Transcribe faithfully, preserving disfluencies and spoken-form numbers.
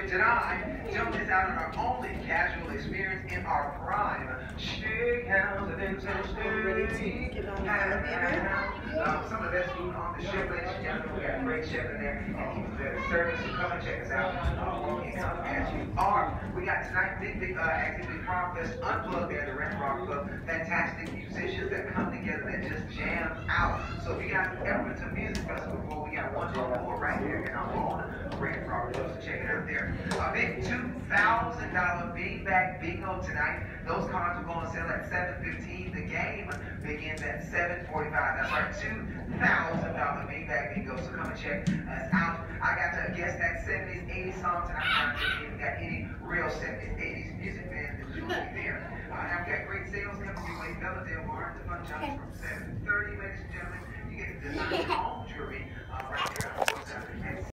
Tonight, don't miss out on our only casual experience in our prime. Steakhouse and Incense Steak. Um, some of the best food on the ship, ladies and gentlemen. We got a great chef in there, and he's there to service. So come and check us out. Uh, walk in, come as you are. We got tonight, big, big uh, activity Prom Fest Unplugged there at the Red Rock Club. Fantastic musicians that come together that just jam out. So if you guys ever been to a music festival before, we got one more right here in our own Red Rock Club. So check it out there. A big two thousand dollar beanbag bingo tonight. Those cards will go on sale at seven fifteen. The game begins at seven forty-five. That's right, two thousand dollar beanbag bingo. So come and check us out. I got to guess that seventies, eighties song tonight. I'm not thinking we got any real seventies, eighties music fans that will be there. Uh, now we got great sales coming your way. Belladale Bar, the fun jobs from seven thirty, ladies and gentlemen. You get to design your own jewelry uh, right there.